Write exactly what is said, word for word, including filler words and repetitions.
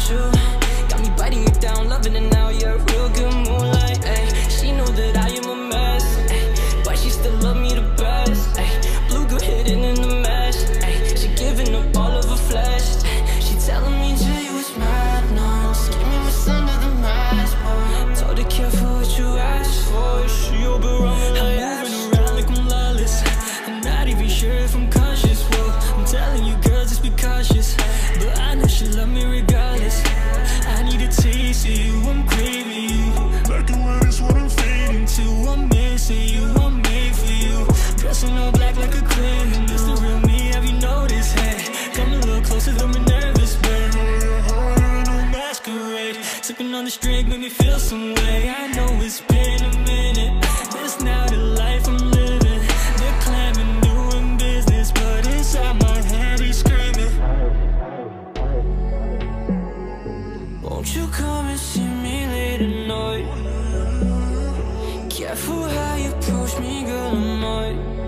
with you. Got me biting you down, loving it now, you're a real good moonlight, ayy. She know that I am a mess, ayy, but she still love me the best, ayy. Blue girl hidden in the mesh, ayy. She giving up all of her flesh, ayy. She telling me Jay was mad, no. Just give me what's under the mask, boy. Told her careful what you ask for. She open around me like I'm moving around like I'm lawless. I'm not even sure if I'm conscious, whoa. I'm telling you girls, just be cautious, but I know she love me regardless. I need a taste of you, I'm craving you. Black and white is what I'm fading to. I'm missing you, I'm made for you. Dressing all black like a criminal. This the real me, have you noticed? Hey, come a little closer, got me nervous, babe. No masquerade. Sipping on the drink, make me feel some way. I know it's been a minute. This now the life I'm living. They're claiming doing business, but inside my head he's screaming. Won't you come and see me late at night? Careful how you approach me, girl, I'm not.